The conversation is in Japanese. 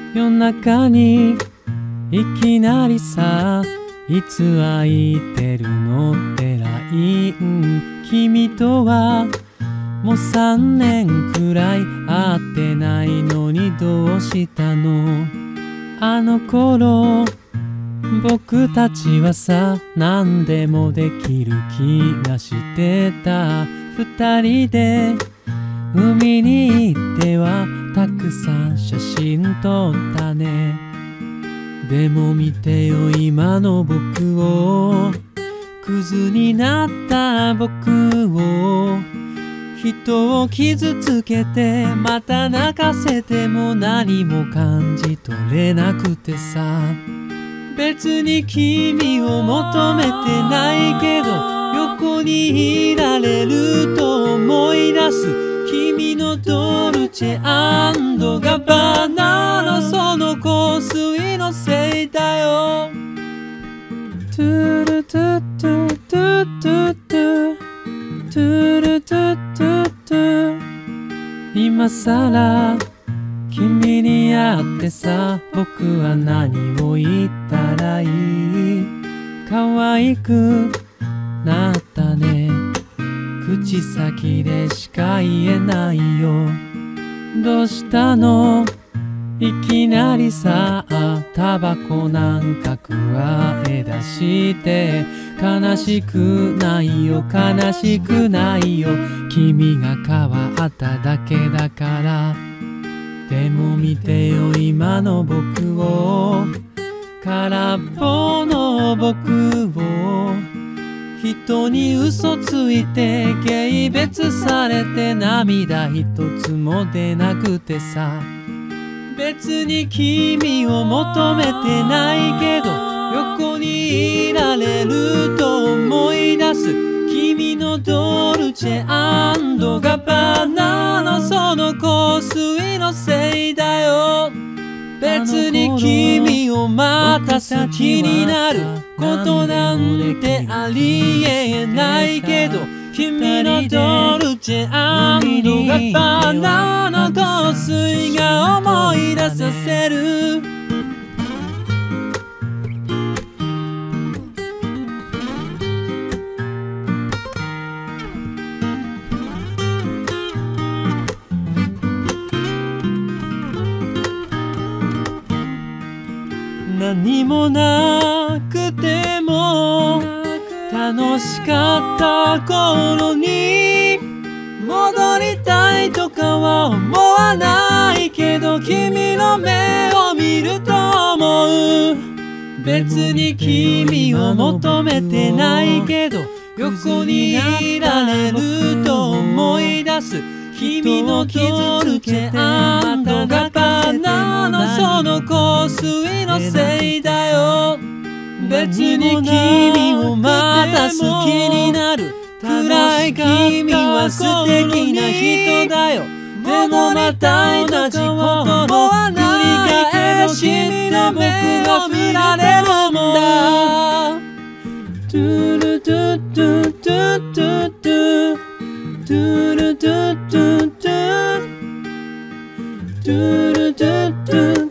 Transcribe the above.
夜中にいきなりさ、いつ空いてるのってLINE。君とはもう3年くらい会ってないのにどうしたの？あの頃僕たちはさ、何でもできる気がしてた。2人で海に行ってはたくさん写真撮ったね。でも見てよ今の僕を、クズになった僕を。人を傷つけてまた泣かせても何も感じ取れなくてさ。別に君を求めてないけど横にいられると思い出す。君のドルチェ&ガバナのその香水のせいだよ。トゥルトゥトゥトゥトゥトゥトゥルトゥトゥトゥ。今さら君に会ってさ、僕は何を言ったらいい？可愛くなったね。口先でしか言えないよ。どうしたの？いきなりさ、タバコなんか加え出して。悲しくないよ悲しくないよ、君が変わっただけだから。でも見てよ今の僕を、空っぽの僕を。人に嘘ついて軽蔑されて涙一つも出なくてさ。別に君を求めてないけど横にいられると思い出す。君のドルチェ&ガバナのその香水のせいだよ。別に君をまた好きになることなんてありえないけど、君のドルチェ&ガバナの香水が思い出させる。何もなくても楽しかった頃に戻りたいとかは思わないけど、君の目を見ると思う。別に君を求めてないけど横にいられると思い出す。君の傷つけてまたガバナのその香水のせいだよ。別に君をまた好きになるくらい君は素敵な人だよ。でもまた同じことを繰り返して僕が振られるんだ。トゥルトゥトゥトゥトゥトゥトゥルトゥトゥトゥトゥルトゥトゥ